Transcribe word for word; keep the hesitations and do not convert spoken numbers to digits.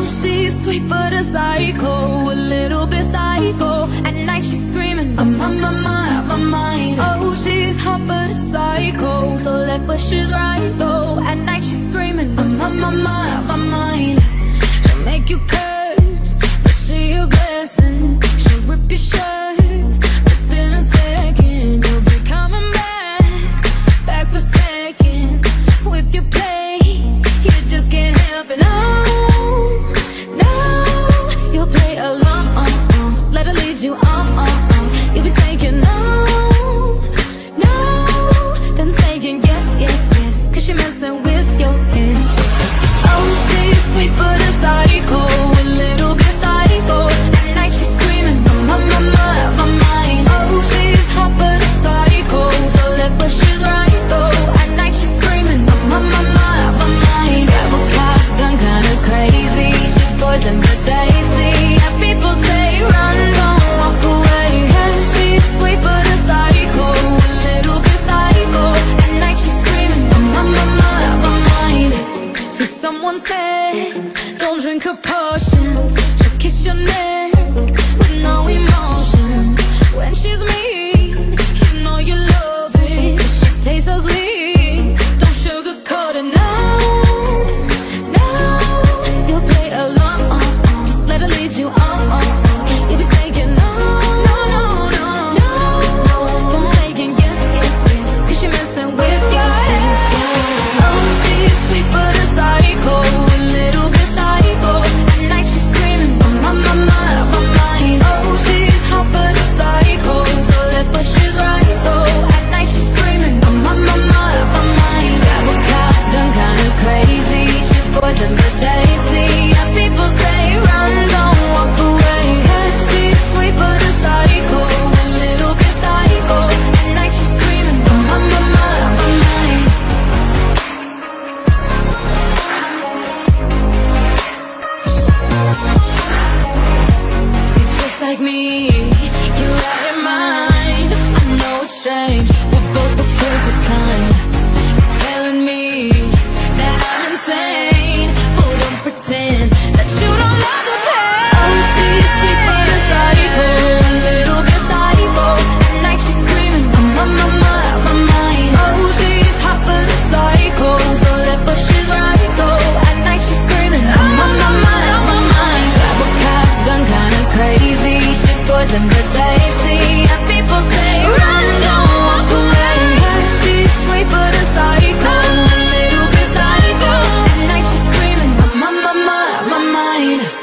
she's sweet but a psycho, a little bit psycho. At night she's screaming, I'm on my mind, my mind. Oh, she's hot but a psycho, so left but she's right though. At night she's screaming, I'm on my mind, my mind. She'll make you curse, but she a blessing. She'll rip your shirt within a second. You'll be coming back, back for seconds. With your play, you just can't help it. No, no, you'll play along, let her lead you on, on, on. You'll be saying no, no, then saying yes, yes, yes, cause you're messing with your head. Oh, she's sweet but a psycho, a little bit psycho. At night she's screaming, I'm on my mind, my mind. Oh, she's hot but a psycho, so left but she's right though. At night she's screaming, I'm on my mind, my mind. Grab a shotgun, kinda crazy, she's poison but tasty. And people say run, don't walk away. Yeah, she's sweet but a psycho, a little bit psycho. At night she's screaming, I'm on my mind, my mind. So someone said, don't drink her potions. She'll kiss your neck with no emotion. When she's mean, you know you love it, 'cause she tastes so sweet. Don't sugarcoat it, no, no. You'll play along, let her lead you on, on, on. You'll be saying no, no, no, no, no, then saying yes, yes, yes, 'cause you're messing with your head. Oh, she's sweet but a psycho, a little bit psycho. At night she's screaming, I'm on my mind, my mind. Oh, she's hot but a psycho, so left but she's right though. At night she's screaming, I'm on my mind, my mind. Grab a shotgun, kinda crazy, she's poison but tasty. Yeah, people say run, don't walk away. Yeah, she's sweet but a psycho, a little bit psycho. At night she's screaming, I'm on my mind, my mind. You're just like me, you're out of your mind. I know it's strange, we're both the crazy kind. You're telling me that I'm insane, but don't pretend that you don't love the pain. Oh, she's sweet but a psycho, a little bit psycho. At night she's screaming, I'm on my mind, my mind. Oh, she's hot but a psycho, so left but she's right though. At night she's screaming, I'm on my mind, my mind. Grab a shotgun, kinda crazy, she's poison but tasty. And people say run, don't walk away. Yeah, she's sweet but a psycho, a little bit psycho. At night she's screaming, I'm on my mind, my mind.